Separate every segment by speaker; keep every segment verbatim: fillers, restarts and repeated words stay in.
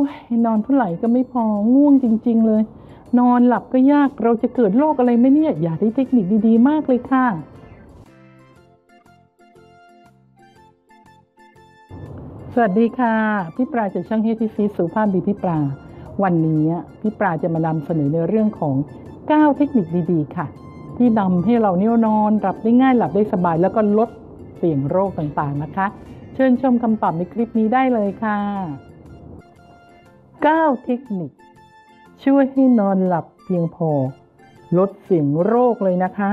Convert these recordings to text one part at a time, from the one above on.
Speaker 1: ยนอนเท่าไหร่ก็ไม่พอง่วงจริงๆเลยนอนหลับก็ยากเราจะเกิดโรคอะไรไหมเนี่ยอยากได้เทคนิคดีๆมากเลยค่ะสวัสดีค่ะพี่ปลาจากช่างเฮดที่ฟีสุภาพดีพี่ปลาวันนี้พี่ปลาจะมานำเสนอในเรื่องของเก้าเทคนิคดีๆค่ะที่นำให้เราเนี่ยนอนหลับได้ง่ายหลับได้สบายแล้วก็ลดเสี่ยงโรคต่างๆนะคะเชิญชมคำตอบในคลิปนี้ได้เลยค่ะเก้าเทคนิคช่วยให้นอนหลับเพียงพอลดเสี่ยงโรคเลยนะคะ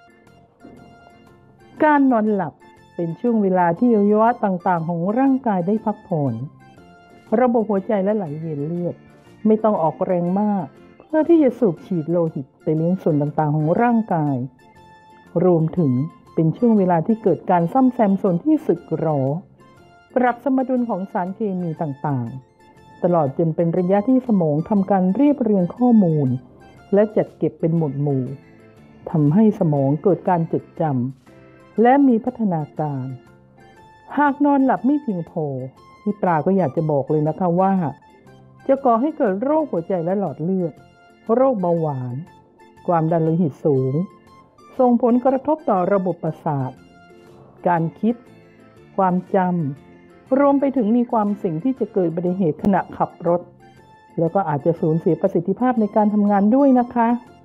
Speaker 1: การนอนหลับเป็นช่วงเวลาที่อวัยวะต่างๆของร่างกายได้พักผ่อนระบบหัวใจและไหลเวียนเลือดไม่ต้องออกแรงมากเพื่อที่จะสูบฉีดโลหิตไปเลี้ยงส่วนต่างๆของร่างกายรวมถึงเป็นช่วงเวลาที่เกิดการซ่อมแซมส่วนที่สึกหรอปรับสมดุลของสารเคมีต่างๆตลอดจนเป็นระยะที่สมองทำการเรียบเรียงข้อมูลและจัดเก็บเป็นหมวดหมู่ทำให้สมองเกิดการจดจำและมีพัฒนาการหากนอนหลับไม่เพียงพอพี่ปลาก็อยากจะบอกเลยนะคะว่าจะก่อให้เกิดโรคหัวใจและหลอดเลือดโรคเบาหวานความดันโลหิตสูงส่งผลกระทบต่อระบบประสาทการคิดความจำรวมไปถึงมีความเสี่ยงที่จะเกิดอุบัติเหตุขณะขับรถแล้วก็อาจจะสูญเสียประสิทธิภาพในการทำงานด้วยนะคะ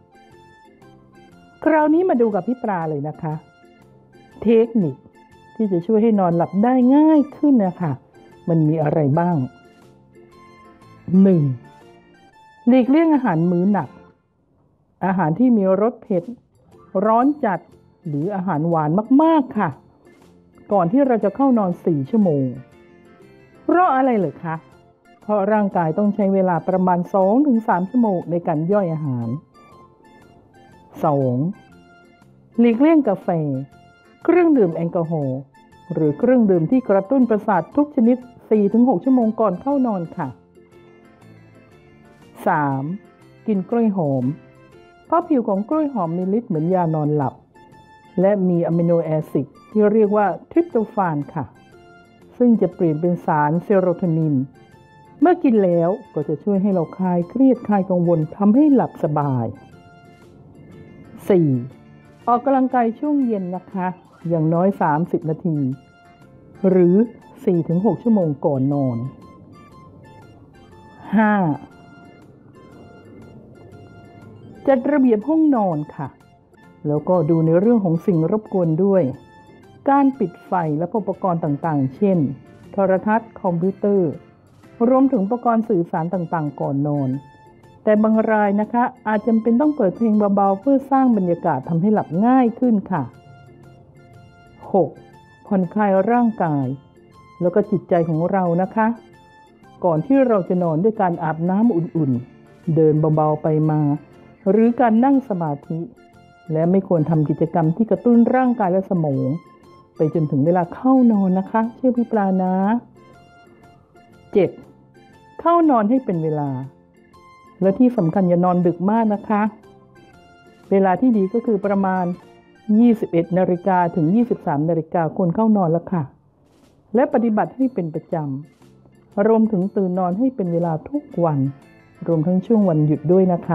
Speaker 1: คราวนี้มาดูกับพี่ปลาเลยนะคะเทคนิคที่จะช่วยให้นอนหลับได้ง่ายขึ้นนะคะมันมีอะไรบ้าง หนึ่ง. หลีกเลี่ยงอาหารมื้อหนักอาหารที่มีรสเผ็ดร้อนจัดหรืออาหารหวานมากๆค่ะก่อนที่เราจะเข้านอนสี่ชั่วโมงเพราะอะไรเหรอคะเพราะร่างกายต้องใช้เวลาประมาณ สองถึงสาม ชั่วโมงในการย่อยอาหาร สอง. หลีกเลี่ยงกาแฟเครื่องดื่มแอลกอฮอล์หรือเครื่องดื่มที่กระตุ้นประสาททุกชนิด สี่ถึงหก ชั่วโมงก่อนเข้านอนค่ะ สาม. กินกล้วยหอมเพราะผิวของกล้วยหอมมีฤทธิ์เหมือนยานอนหลับและมีอะมิโนแอซิดที่เรียกว่าทริปโตฟานค่ะซึ่งจะเปลี่ยนเป็นสารเซโรโทนินเมื่อกินแล้วก็จะช่วยให้เราคลายเครียดคลายกังวลทำให้หลับสบาย สี่. ออกกำลังกายช่วงเย็นนะคะอย่างน้อยสามสิบนาทีหรือ สี่ถึงหก ชั่วโมงก่อนนอน ห้า. จัดระเบียบห้องนอนค่ะแล้วก็ดูในเรื่องของสิ่งรบกวนด้วยการปิดไฟและอุปกรณ์ต่างๆเช่นโทรทัศน์คอมพิวเตอร์รวมถึงอุปกรณ์สื่อสารต่างๆก่อนนอนแต่บางรายนะคะอาจจำเป็นต้องเปิดเพลงเบาๆเพื่อสร้างบรรยากาศทำให้หลับง่ายขึ้นค่ะ หก. ผ่อนคลายร่างกายแล้วก็จิตใจของเรานะคะก่อนที่เราจะนอนด้วยการอาบน้ำอุ่นๆเดินเบาๆไปมาหรือการนั่งสมาธิและไม่ควรทำกิจกรรมที่กระตุ้นร่างกายและสมองไปจนถึงเวลาเข้านอนนะคะเชื่อพี่ปลานะ เจ็ด. เข้านอนให้เป็นเวลาและที่สำคัญอย่านอนดึกมากนะคะเวลาที่ดีก็คือประมาณยี่สิบเอ็ดนาฬิกาถึงยี่สิบสามนาฬิกาควรเข้านอนแล้วค่ะและปฏิบัติให้เป็นประจำรวมถึงตื่นนอนให้เป็นเวลาทุกวันรวมทั้งช่วงวันหยุดด้วยนะคะ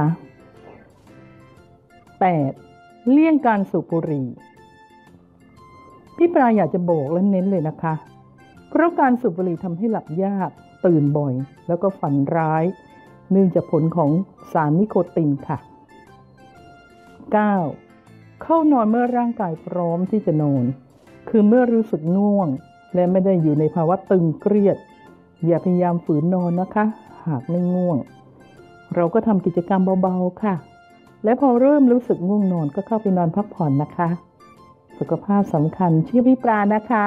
Speaker 1: แปด. เลี่ยงการสูบบุหรี่พี่ปลาอยากจะบอกและเน้นเลยนะคะเพราะการสูบบุหรี่ทำให้หลับยากตื่นบ่อยแล้วก็ฝันร้ายเนื่องจากผลของสารนิโคตินค่ะ เก้า. เข้านอนเมื่อร่างกายพร้อมที่จะนอนคือเมื่อรู้สึกง่วงและไม่ได้อยู่ในภาวะตึงเครียดอย่าพยายามฝืนนอนนะคะหากไม่ง่วงเราก็ทำกิจกรรมเบาๆค่ะและพอเริ่มรู้สึกง่วงนอนก็เข้าไปนอนพักผ่อนนะคะสุขภาพสำคัญเชื่อพี่ปลานะคะ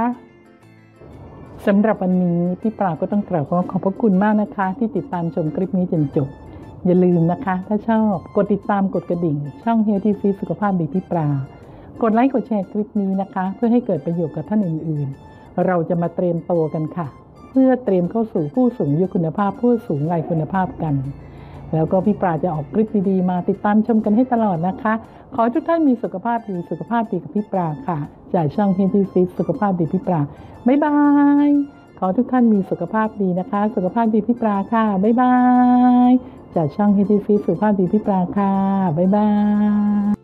Speaker 1: สำหรับวันนี้พี่ปลาก็ต้องกราบขอบพระคุณมากนะคะที่ติดตามชมคลิปนี้จนจบอย่าลืมนะคะถ้าชอบกดติดตามกดกระดิ่งช่อง Healthy Fit สุขภาพดีพี่ปลากดไลค์กดแชร์คลิปนี้นะคะเพื่อให้เกิดประโยชน์กับท่านอื่นๆเราจะมาเตรียมตัวกันค่ะเพื่อเตรียมเข้าสู่ผู้สูงอายุคุณภาพผู้สูงวัยคุณภาพกันแล้วก็พี่ปลาจะออกคลิปดีๆมาติดตามชมกันให้ตลอดนะคะขอทุกท่านมีสุขภาพดีสุขภาพดีกับพี่ปลาค่ะจากช่อง Healthy Fit สุขภาพดีพี่ปลาบ๊ายบายขอทุกท่านมีสุขภาพดีนะคะสุขภาพดีพี่ปลาค่ะบ๊ายบายจากช่อง เฮลตี้ ฟีท สุขภาพดีพี่ปลาค่ะบ๊ายบาย